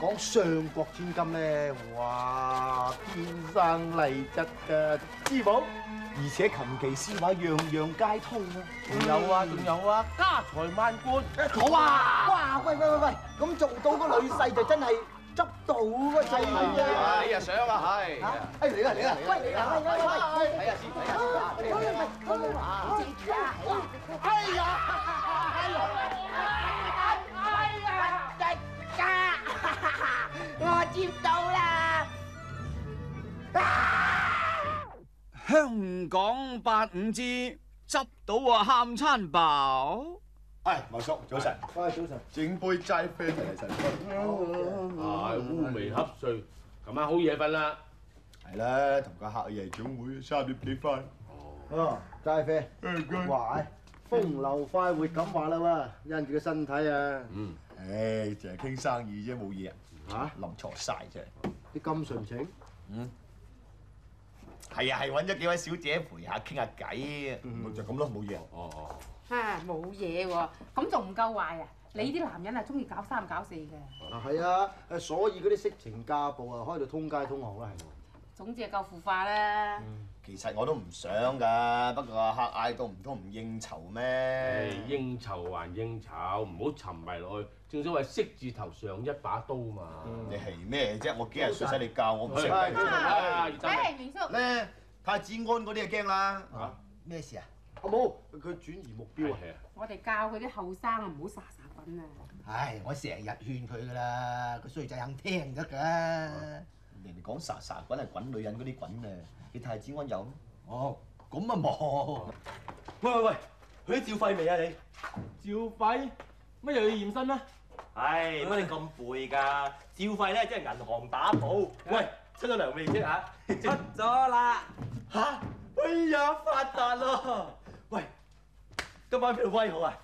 講上國千金咧，哇，天生麗質嘅珠寶，而且琴棋書畫樣樣皆通啊！ 仲有啊，家財萬貫。 好啊！哇，喂，咁做到個女婿就真係執到個仔啊！ 你又想啊，係。 哎嚟啦！喂，嚟啦！喂， 睇下先，睇下先。 記住啊！哎呀！家，我接到啦！ 香港852執到啊，喊餐飽。 茂叔早晨， 喂，早晨。 整杯齋啡嚟晨係烏眉瞌睡，琴晚好夜瞓啦。 係啦，同個客夜總會3點幾翻。 哦，齋啡。哇，風流快活咁話啦喎，因住個身體啊。 唉，淨係傾生意啫，冇嘢啊。 嚇？ 諗錯晒啫。 你咁純情？ 係啊，係揾咗幾位小姐陪下傾下偈啊。就咁咯，冇嘢。 嚇冇嘢喎，咁仲唔夠壞啊？你啲男人啊，中意搞三搞四嘅。 係啊，所以嗰啲色情家暴啊，開到通街通巷啦，係喎。 總之係夠腐化啦。 其實我都唔想㗎，不過阿客嗌到唔通唔應酬咩？ 應酬還應酬，唔好沉迷落去。正所謂色字頭上一把刀嘛。 你係咩啫？我幾日水使你教我唔識。 元叔。 咧，太子安嗰啲就驚啦。咩事啊？ 冇，佢轉移目標啊！ 我哋教佢啲後生啊，唔好沙滾啊！ 唉，我成日勸佢噶啦，個衰仔肯聽得㗎。 人哋講沙滾係滾女人嗰啲滾啊，你太子安有咩？ 哦，咁啊冇。 喂，去咗照肺未啊你？照肺？乜又要驗身咩？唉，乜你咁背㗎？照肺咧即係銀行打簿。喂，出咗糧未啫嚇？出咗啦。嚇！哎呀，發達咯！喂，今晚邊度威好啊？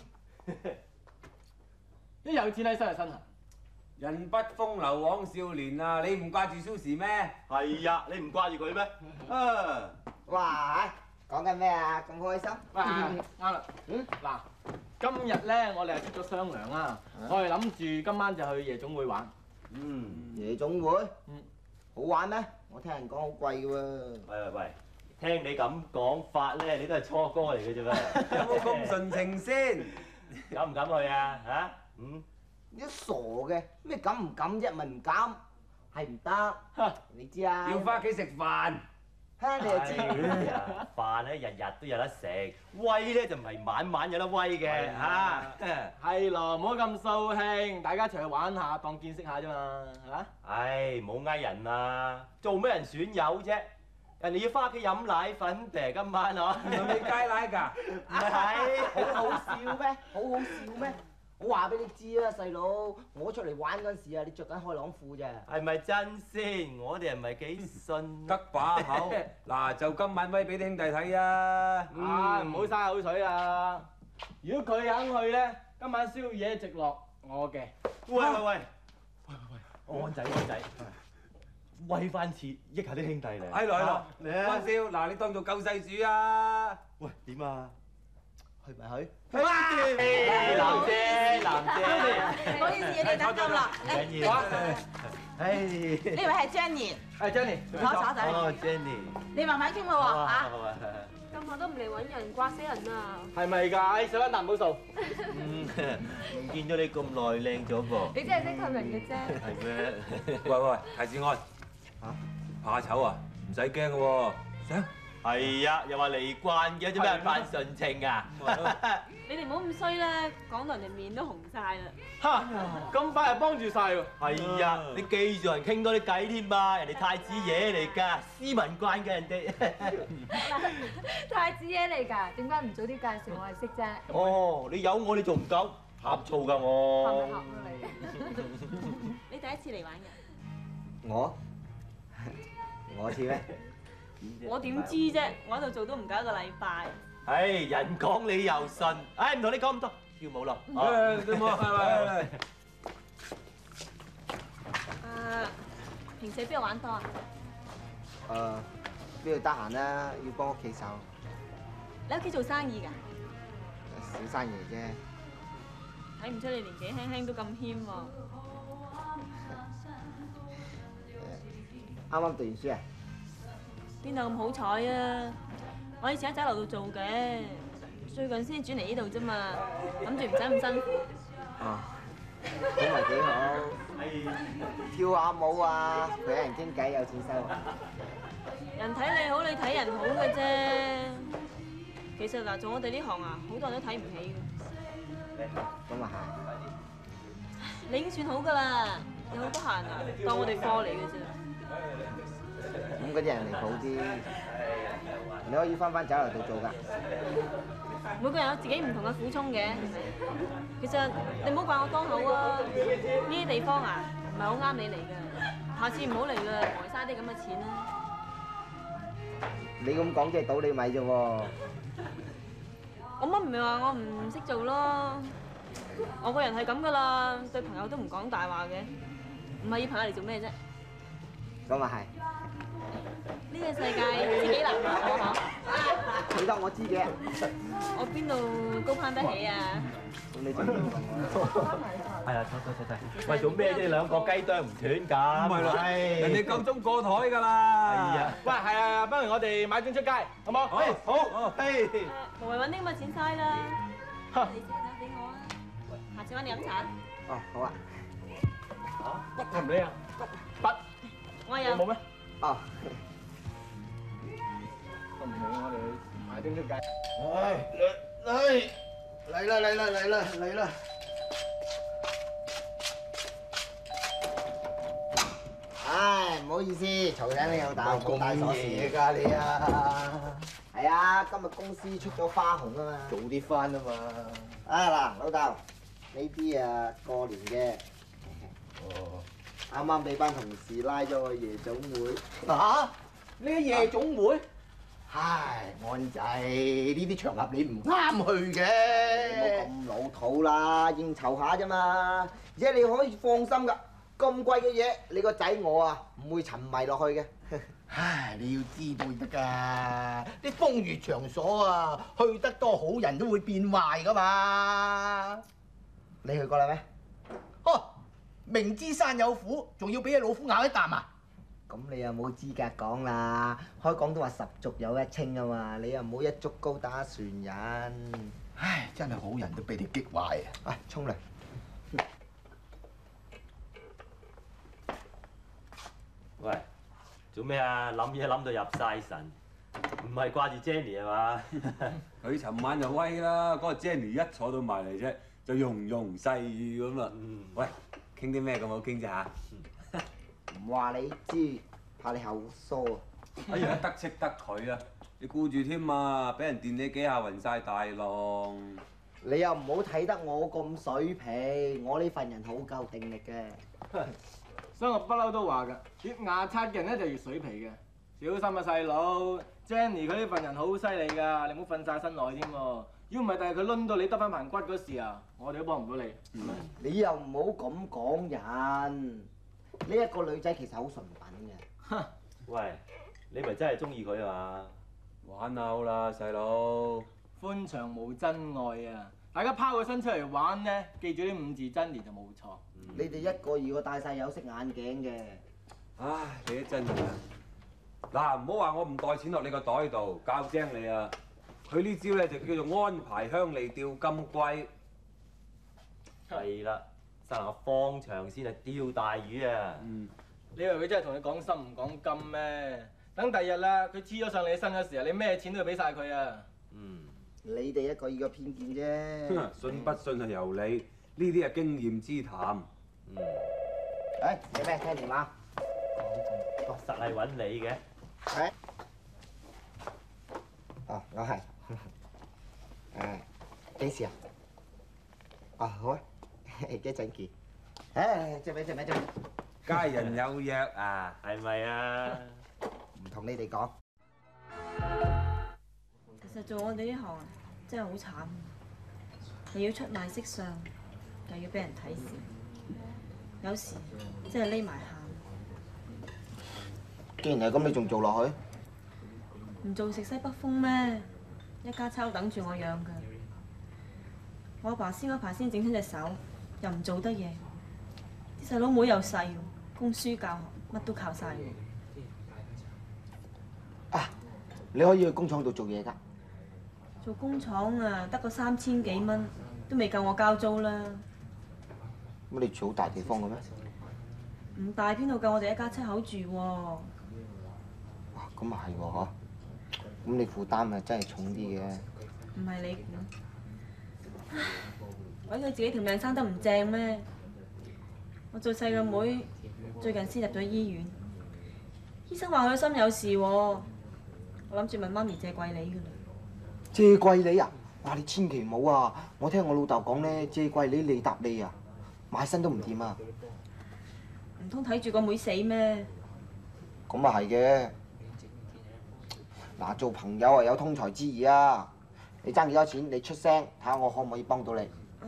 一有錢喺身就身痕。 人不風流枉少年啊！你唔掛住 Susie 咩？ 係呀，你唔掛住佢咩？啊！ 哇！講緊咩啊？咁開心？ 啱啦。嗱，今日咧我哋係出咗雙糧啊！我哋諗住今晚就去夜總會玩。 夜總會？好玩咩？我聽人講好貴㗎喎。 喂，聽你咁講法咧，你都係初哥嚟嘅啫噃。 有冇咁純情先？ 敢唔敢去啊？嚇？ 你都傻嘅，咩敢唔敢啫？咪唔敢，係唔得。你知啊？ 要翻屋企食飯。 嚇你就知。 飯咧日日都有得食，威咧就唔係晚晚有得威嘅嚇。 係咯，唔好咁掃興，大家一齊去玩下，當見識下啫嘛，係嘛？ 唉，唔好呃人啦，做咩人損友啫？人哋要翻屋企飲奶粉嘅今晚嗬。 同你街奶㗎？ 唔係，好好笑咩？好好笑咩？我話俾你知啊，細佬，我出嚟玩嗰陣時啊，你着緊開朗褲咋？ 係咪真先？我哋唔係幾信。 得把口。嗱，就今晚威俾啲兄弟睇啊！ 唔好嘥口水啊！如果佢肯去咧，今晚宵夜直落我嘅。 喂，安仔，威翻次，益下啲兄弟嚟。 係咯，關少，嗱你當做救世主啊！ 喂，點啊？ 去咪去？ 男姐， 唔好意思，你哋等咁耐。 緊要。 呢位係 Jenny， 係 Jenny， 坐仔。 哦，Jenny， 你慢慢傾咯喎嚇。 今晚都唔嚟揾人，掛死人啊！ 係咪㗎？上翻啖好數。 唔見咗你咁耐，靚咗噃。 你真係識氹人嘅啫。 係咩？ 喂，提子安，怕醜啊？唔使驚嘅喎，上。 係啊，又話離慣嘅，做咩人扮純情啊？ 你哋唔好咁衰啦，講到人哋面都紅晒啦。 嚇！咁快就幫住晒喎。 係啊，你記住人傾多啲偈添嘛，人哋太子爺嚟㗎，斯文慣嘅人哋。 太子爺嚟㗎，點解唔早啲介紹我係識啫？ 哦，你有我你仲唔夠？呷醋㗎我。 係咪呷你？你第一次嚟玩㗎？ 我似咩？ 我點知啫？我喺度做都唔夠一個禮拜。 唉，人講你又信，唉唔同你講咁多，跳舞咯。 跳舞係。 平時邊度玩多啊？ 邊度得閒啦？要幫屋企手。 你屋企做生意㗎？ 小生意啫。 睇唔出你年紀輕輕都咁謙喎。 啱啱讀完書啊？ 邊度咁好彩啊！我以前喺酒樓度做嘅，最近先轉嚟呢度啫嘛，諗住唔使咁辛苦。 哦，咁咪幾好。跳下舞啊，陪人傾偈有錢收啊！ 人睇你好，你睇人好嘅啫。其實嗱，做我哋呢行啊，好多人都睇唔起嘅。 咁啊你已經算好㗎啦，有好多閒啊，當我哋貨嚟嘅啫。 係，咁嗰啲人離譜啲，你可以翻酒樓度做㗎。 每個人有自己唔同嘅苦衷嘅，其實你唔好怪我當口啊！呢啲地方啊，唔係好啱你嚟嘅，下次唔好嚟啦，呆嘥啲咁嘅錢啦。 你咁講即係倒你米啫喎。 我乜唔係話我唔識做咯，我個人係咁噶啦，對朋友都唔講大話嘅，唔係要朋友嚟做咩啫？ 咁啊係。 呢個世界自己難過嗬。 你當我知嘅。 我邊度高攀得起啊？ 咁你仲係啊，睇。喂，做咩啫？你兩個雞啄唔斷咁。 唔係咯，人哋夠鐘過台㗎啦。 係啊。 喂，係啊，不如我哋買樽出街，好冇？好。嘿。 無謂揾啲咁嘅錢嘥啦。你先打俾我啊！下次揾你飲茶。 哦，好啊。 筆係唔理啊？筆。 我有。 冇咩？ 哦。 都唔理我哋買樽出街。 嚟啦！ 唉，唔好意思，嘈醒你老豆，冇帶鎖匙。 㗎你啊！ 係啊，今日公司出咗花紅啊嘛。 早啲翻啊嘛！ 啊嗱，老豆，呢啲啊過年嘅。 哦。 啱啱俾班同事拉咗個夜總會。 嚇！呢啲夜總會？ 唉， 安仔，呢啲場合你唔啱去嘅。 唔好咁老土啦，應酬下啫嘛。而且你可以放心㗎，咁貴嘅嘢，你個仔我啊唔會沉迷落去嘅。 唉，你要知道得㗎，啲風月場所啊，去得多好人都會變壞㗎嘛。 你去過啦咩？ 呵，明知山有虎，仲要俾隻老虎咬一啖啊！ 咁你又冇資格講啦，開講都話十足有一清啊嘛，你又唔好一竹篙打船人。 唉，真係好人都俾你激壞啊！ 啊，沖涼。 喂，做咩啊？諗嘢諗到入晒神，唔係掛住 Jenny 係嘛？ 佢尋晚就威啦，嗰個 Jenny 一坐到埋嚟啫，就融融細語咁啦。喂，傾啲咩咁好傾啫嚇？ 唔話你知，怕你口疏啊！ 哎呀，得戚得佢啊！你顧住添啊，俾人電你幾下暈晒大浪。 你又唔好睇得我咁水皮，我呢份人好夠定力嘅。 所以我不嬲都話㗎，越牙刷嘅人咧就越水皮嘅。小心啊細佬 ，Jenny 佢呢份人好犀利㗎，你唔好瞓晒身內添喎。如果唔係，第日佢攆到你得翻棚骨嗰時啊，我哋都幫唔到你。 你又唔好咁講人，呢一個女仔其實好純品嘅。 喂，你咪真係中意佢啊嘛？ 玩out啦，細佬。 歡場無真愛啊！大家拋個身出嚟玩咧，記住呢5字真言就冇錯。 你哋一個二個戴晒有色眼鏡嘅。 唉，你都真係啊！嗱，唔好話我唔袋錢落你個袋度，教精你啊！佢呢招咧就叫做安排鄉里釣金龜。 係啦，生我放長線係釣大魚啊！ 你以為佢真係同你講心唔講金咩？等第日啦，佢黐咗上你身嘅時候，你咩錢都要俾晒佢啊！ 你哋一個二個偏見啫。 信不信係由你，呢啲係經驗之談。 誒，你咩？聽電話。 確實係揾你嘅。 係。哦，我係。幾時啊？哦，好啊，一陣見。誒，借咪。 家人有約啊， 係咪啊？ 唔同你哋講。 其實做我哋呢行啊，真係好慘，又要出賣色相，又要俾人睇視，有時真係匿埋喊。 既然係咁，你仲做落去？ 唔做食西北風咩？一家抽等住我養㗎。我阿爸先嗰排先整親隻手，又唔做得嘢。啲細佬妹又細，供書教學乜都靠晒我。 你可以去工廠度做嘢㗎。 做工廠啊，得個3000幾蚊，都未夠我交租啦。 咁你住好大地方嘅咩？ 唔大，邊度夠我哋一家7口住喎？ 哇，咁啊係喎嗬。咁你負擔啊真係重啲嘅。 唔係你估，鬼佢自己條命生得唔正咩？我最細個妹最近先入咗醫院，醫生話佢心有事喎。我諗住問媽咪借貴利㗎啦。 借貴利啊！哇！你千祈唔好啊！我聽我老豆講咧，借貴利利搭利啊，買身都唔掂啊！ 唔通睇住個妹死咩？ 咁啊係嘅。嗱，做朋友啊有通財之義啊！你爭幾多錢？你出聲，睇下我可唔可以幫到你。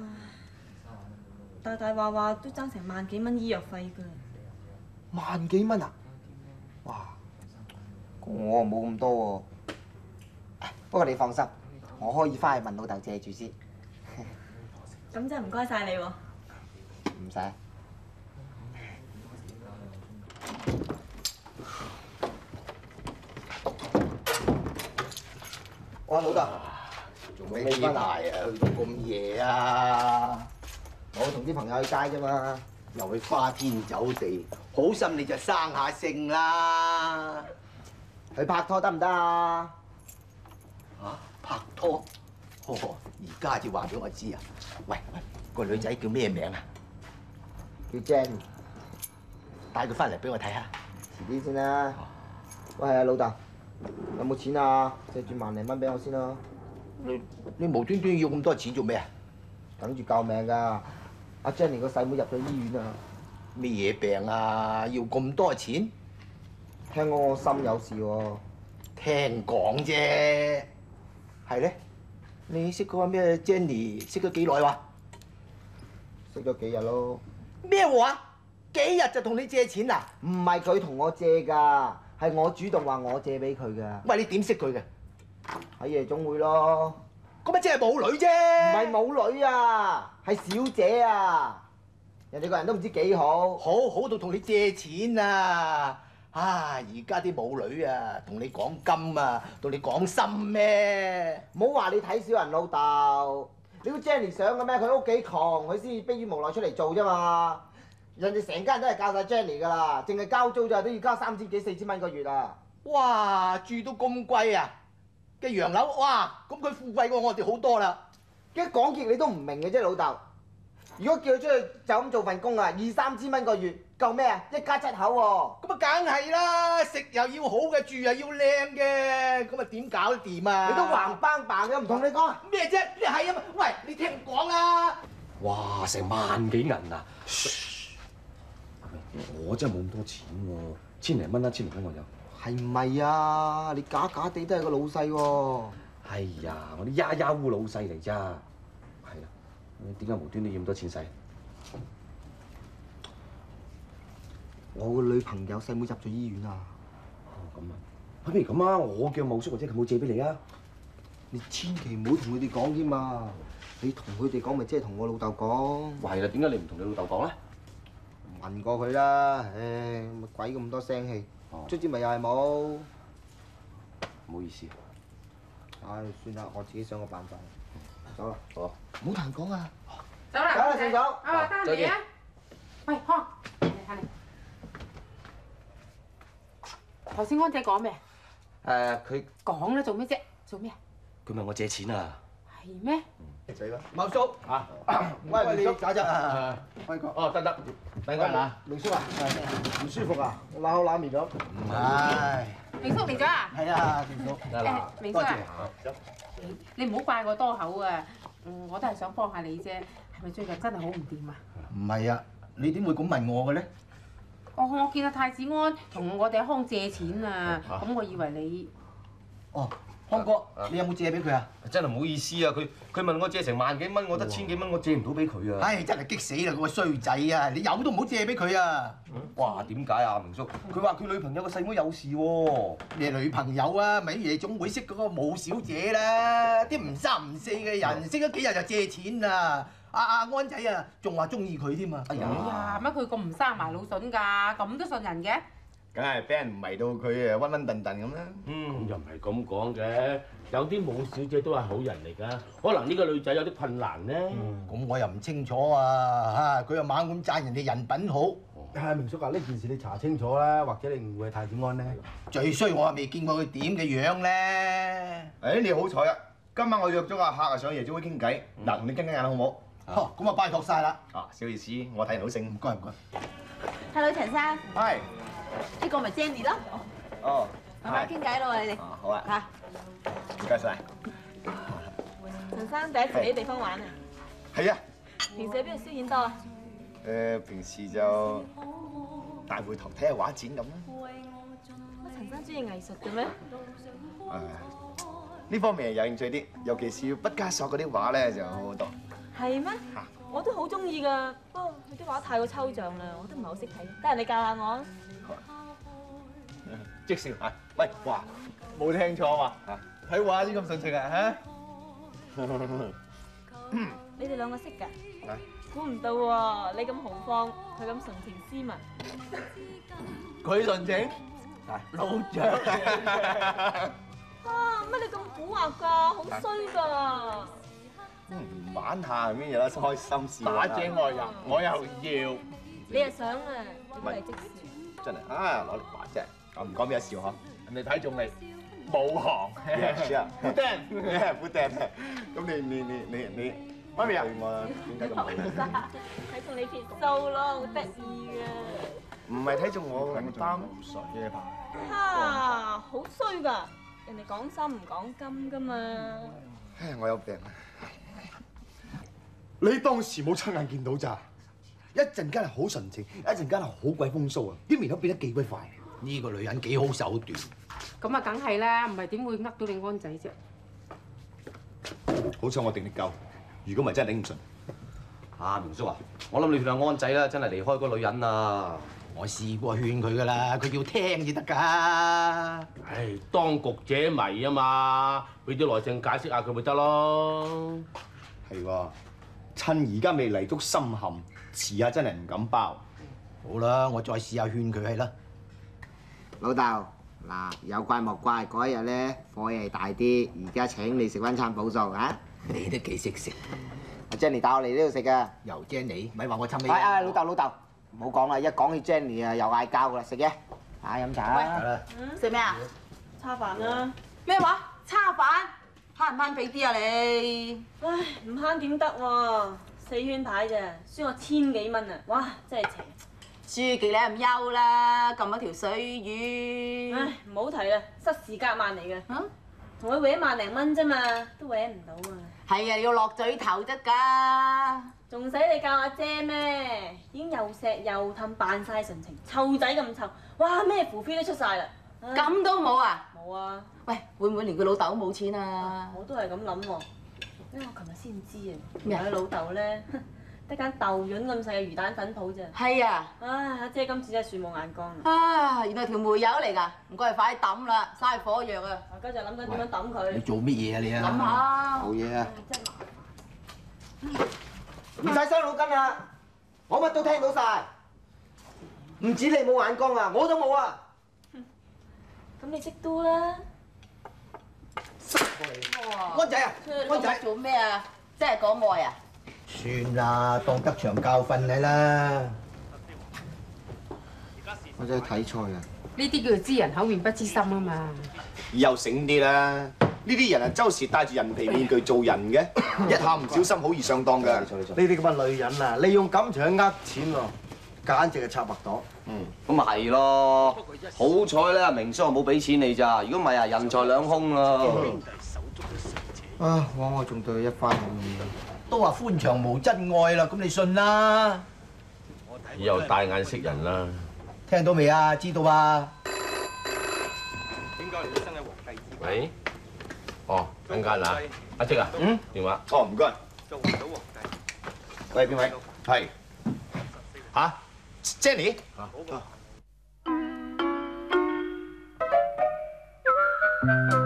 大大話話都爭成萬幾蚊醫藥費㗎。 萬幾蚊啊！哇！我冇咁多喎。不過你放心，我可以翻去問老豆借住先。 咁真係唔該晒你喎。 唔使。我老豆， 做咩呢排啊？去到咁夜啊？ 我同啲朋友去街啫嘛。 又去花天酒地，好心你就生下性啦。 去拍拖得唔得啊？ 嚇，拍拖？而家至話俾我知啊！喂，個女仔叫咩名啊？ 叫 Jenny， 帶佢翻嚟俾我睇下。 遲啲先啦。喂，啊老豆，有冇錢啊？借住萬零蚊俾我先啦。 你無端端要咁多錢做咩啊？ 等住救命㗎！阿 Jenny 個細妹入咗醫院啊！ 咩嘢病啊？要咁多錢？ 聽講我心有事喎。 聽講啫。係咧？你識嗰個咩 Jenny 識咗幾耐話？ 識咗幾日咯。 咩話？幾日就同你借錢啊？ 唔係佢同我借㗎，係我主動話我借俾佢㗎。 喂，你點識佢嘅？ 喺夜總會咯。 咁咪即係冇女啫？ 唔係冇女啊，係小姐啊！人哋個人都唔知幾好， 好到同你借錢啊！而家啲母女啊，同你講金啊，同你講心咩？ 唔好話你睇小人老豆。你估 Jenny 想嘅咩？佢屋企窮，佢先迫於無奈出嚟做啫嘛。人哋成家人都係教晒 Jenny 㗎啦，淨係交租咋都要交3000幾4000蚊個月啊！ 哇，住到咁貴啊嘅洋樓，哇！咁佢富貴過我哋好多啦。 一講極你都唔明嘅啫，老豆。如果叫佢出去就咁做份工啊，2、3千蚊個月夠咩啊？一家7口喎。 咁啊，梗係啦，食又要好嘅，住又要靚嘅，咁啊點搞得掂啊？ 你都橫邦棒嘅，唔同你講咩啫？你係啊嘛？喂，你聽我講啦。 哇！成萬幾銀啊！我真係冇咁多錢喎，1000零蚊啦，1000零蚊我有。 係唔係啊？你假假地都係個老細喎。 係呀，我啲丫丫烏老細嚟咋。係啦，點解無端端要咁多錢使？ 我個女朋友細妹入咗醫院啊。 咁啊，不如咁啊，我叫茂叔或者佢冇借俾你啊。 你千祈唔好同佢哋講添嘛。你同佢哋講咪即係同我老豆講。 係啦，點解你唔同你老豆講咧？ 問過佢啦，唉，咪鬼咁多聲氣，卒之咪又係冇。 唔好意思。 唉，算啦，我自己想個辦法。走啦。 好。 唔好同人講啊。 走啦， 走啦，順手。 得你啊！喂，康，嚟睇你。頭先安姐講咩？ 佢講啦，做咩啫？做咩啊？ 佢問我借錢啊。 係咩？ 死啦！茂叔喂，明叔搞啫啊！輝哥， 得，等陣啊！ 明叔啊，唔舒服啊？我揦口揦面咗。唔係。 明叔嚟咗啊？ 係啊，明叔。 明叔啊，你唔好怪我多口啊！我都係想幫下你啫。係咪最近真係好唔掂啊？ 唔係啊，你點會咁問我嘅咧？ 我見阿太子安同我哋阿康借錢啊，咁我以為你。 哦，康哥，你有冇借俾佢啊？ 真係唔好意思啊！佢問我借成萬幾蚊，我得1000幾蚊，我借唔到俾佢啊！ 唉，真係激死啦！嗰個衰仔啊！你有都唔好借俾佢啊！ 哇，點解啊，明叔？佢話佢女朋友個細妹有事喎。 咩女朋友啊？咪夜總會識嗰個武小姐啦！啲唔三唔四嘅人，識咗幾日就借錢啊！阿安仔啊，仲話中意佢添啊！哎呀， 乜佢咁唔生埋腦筍㗎？咁都信人嘅？ 梗係俾人迷到佢誒昏頓頓咁啦。 咁又唔係咁講嘅，有啲武小姐都係好人嚟㗎，可能呢個女仔有啲困難咧。 咁我又唔清楚啊！佢又猛咁讚人哋人品好。明叔啊，呢件事你查清楚啦，或者你誤會太子安咧。最衰我係未見過佢點嘅樣咧。 誒，你好彩啊！今晚我約咗個客啊上夜總會傾偈，嗱，你跟緊眼好唔好？ 咁啊拜託晒啦。 啊，小意思，我睇人好醒，唔該唔該。 Hello， 陳生。 係。 呢個咪 Jenny 咯。 哦。 慢慢傾偈咯喎，你哋。 哦，好啊。 嚇。 唔該晒。 陳生第一次嚟呢地方玩啊？ 係啊。 平時喺邊度消遣多啊？ 平時就大會堂睇下畫展咁啦。 乜陳生中意藝術嘅咩？ 呢方面有興趣啲，尤其是畢加索嗰啲畫咧就好好多。 係咩？我都好中意㗎，不過佢啲畫太過抽象啦，我都唔係好識睇。得閒你教下我啊！ 即笑啊！喂，哇，冇聽錯嘛嚇？睇畫先咁純情啊嚇！ 你哋兩個識㗎？估唔到喎，你咁豪放，佢咁純情斯文。 佢純情，老將。 啊！乜你咁蠱惑㗎？好衰㗎！ 玩下邊有得開心事。 打井我又要。 你又想啊？咁嚟即時。 真係啊！攞嚟玩啫，我唔講俾人笑嗬。 人哋睇中你，武行。 好釘，好釘。咁你，媽咪啊，我點解咁好咧？ 睇中你撇鬚咯，好得意㗎。 唔係睇中我咁擔水嘅吧？ 嚇！好衰㗎！人哋講心唔講金㗎嘛。 唉，我有病啊！ 你當時冇親眼見到咋？一陣間係好純情，一陣間係好鬼風騷啊！啲面口變得幾鬼快。呢個女人幾好手段。 咁啊，梗係啦，唔係點會呃到你安仔啫？ 好彩我定力夠，如果唔係真係頂唔順。 啊，明叔啊，我諗你勸下安仔啦，真係離開嗰女人啊！ 我試過勸佢㗎啦，佢要聽至得㗎。 唉，當局者迷啊嘛，俾啲耐性解釋下佢咪得咯。 係喎，趁而家未泥足深陷，遲下真係唔敢包。 好啦，我再試下勸佢係啦。 老豆，嗱，有怪莫怪，嗰一日咧火氣大啲，而家請你食翻餐補數啊！ 你都幾識食。 阿 Jenny 帶我嚟呢度食㗎。 又 Jenny，咪話我侵你。 老豆，唔好講啦，一講起 Jenny 啊，又嗌交㗎啦，食嘢。啊，飲茶啦。 食咩啊？ 叉飯啦。 咩話？叉飯？慳唔慳俾啲啊你？ 唉，唔慳點得喎？4圈牌咋，輸我1000幾蚊啊！哇，真係邪。 書記你唔憂啦，撳咗條水魚。 唉，唔好提啦，失時夾萬嚟嘅。同佢搲1萬零蚊啫嘛，都搲唔到啊！ 係啊，你要落嘴頭得㗎。 仲使你教阿姐咩？已經又錫又氹，扮晒純情，湊仔咁湊，哇咩符飛都出晒啦！ 咁都冇啊？ 冇啊！ 喂，會唔會連佢老豆都冇錢啊？ 我都係咁諗喎，因為我琴日先知啊， 咩啊佢老豆咧得間豆潤咁細嘅魚蛋粉鋪咋。 係啊！ 唉，阿姐今次真係樹冇眼光啊！ 啊，原來條煤油嚟㗎，唔該，快啲抌啦，嘥火藥啊！ 而家就諗緊點樣抌佢。 你做乜嘢啊你啊？ 諗下。 冇嘢啊。唔使傷腦筋啊！我乜都聽到晒。唔止你冇眼光啊，我都冇啊！ 咁你識都啦。 安仔啊，安仔做咩啊？真係講愛啊？ 算啦，當得場教訓你啦。 我真係睇錯啊！ 呢啲叫做知人口面不知心啊嘛。 以後醒啲啦！呢啲人啊，周時戴住人皮面具做人嘅，一下唔小心好易上當㗎。 呢啲咁嘅女人啊，利用感情去呃錢喎，簡直係插白朵。 咁咪係咯，好彩咧，明叔冇俾錢你咋，如果唔係啊，人財兩空啦。 啊，枉我仲對佢一番好意。 都話歡場無真愛啦，咁你信啦？ 以後大眼識人啦。 聽到未啊？知道啊？ 點解你生喺皇帝之位？ 喂？哦，等間啊，阿積啊，電話。 哦，唔該。 做唔到皇帝。 喂，邊位？係。嚇 ，Jenny。 好。